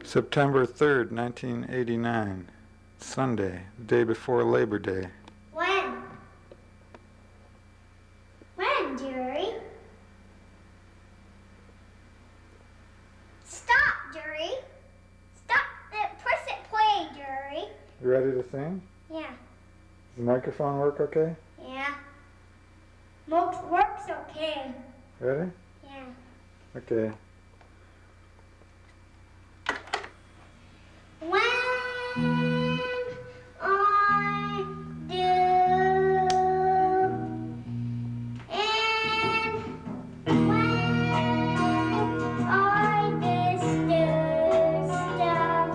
September 3rd, 1989, Sunday, day before Labor Day. When? When, Jerry? Stop, Jerry. Stop. Press it play, Jerry. You ready to sing? Yeah. Does the microphone work okay? Yeah. Works okay. Ready? Yeah. Okay. When I do, and when I just do stuff,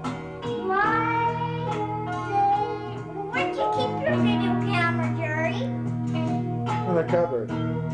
where'd you keep your video camera, Jerry? In the cupboard.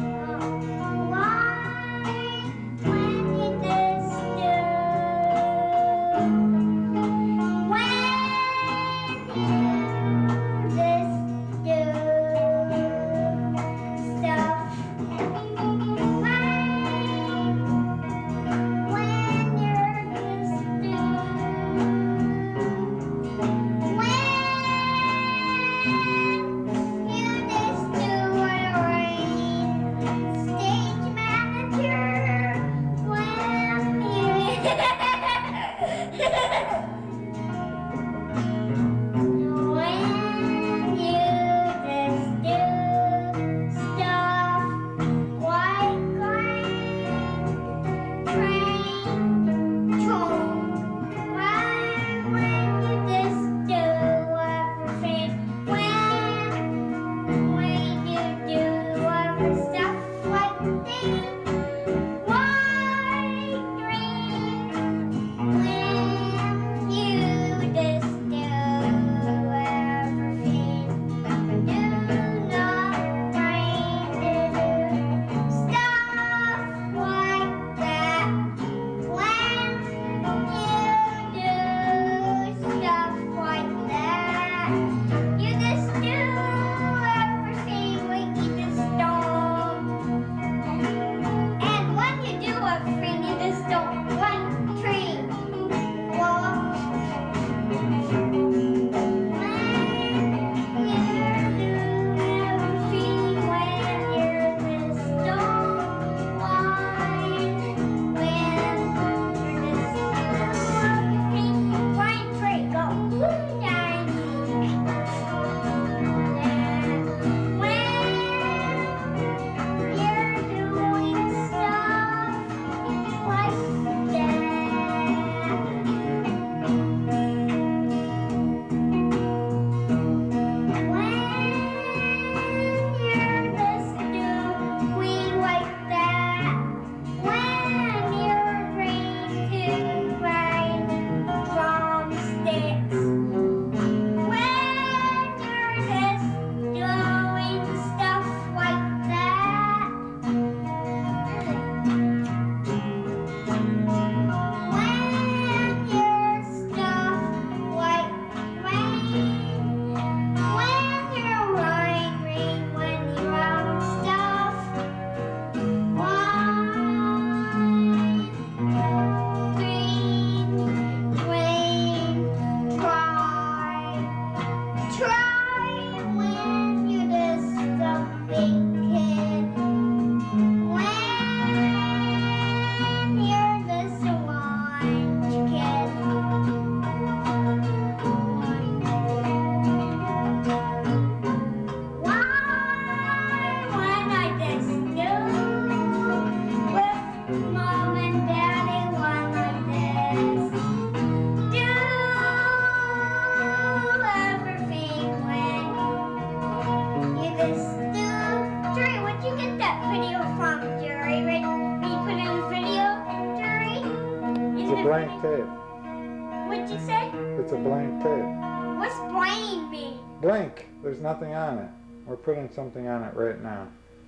Blank tape. What'd you say? It's a blank tape. What's blank mean? Blank. There's nothing on it. We're putting something on it right now.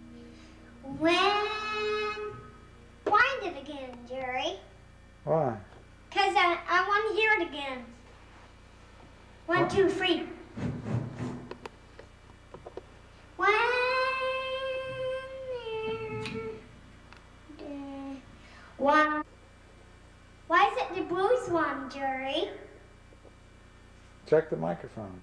Wind it again, Jerry. Why? Because I want to hear it again. 1, 2, 3. Why is it the blues one, Jerry. Check the microphone.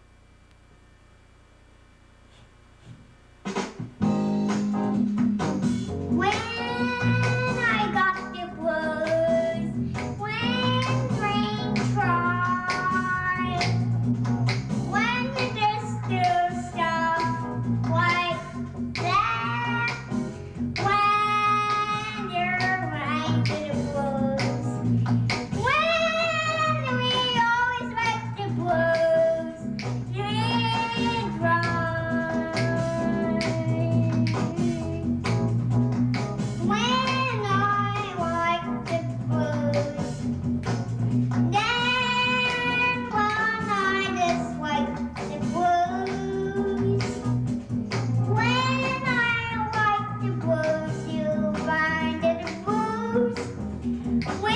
When I got the blues, when rain cried, when you just do stuff like that, when you're right to the blues, when we always like the blues, rain cried. When I like the blues, then when I dislike the blues, when I like the blues, you find the blues. When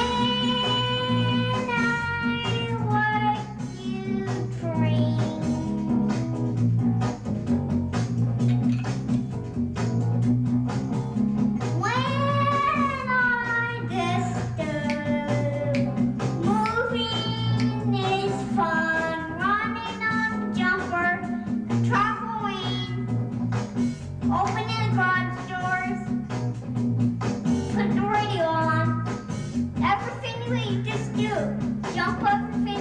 I like you dream. When I disturb, moving is fun. Running on jumper, trampoline, opening the garage doors, put the radio on. Everything we just do, jump over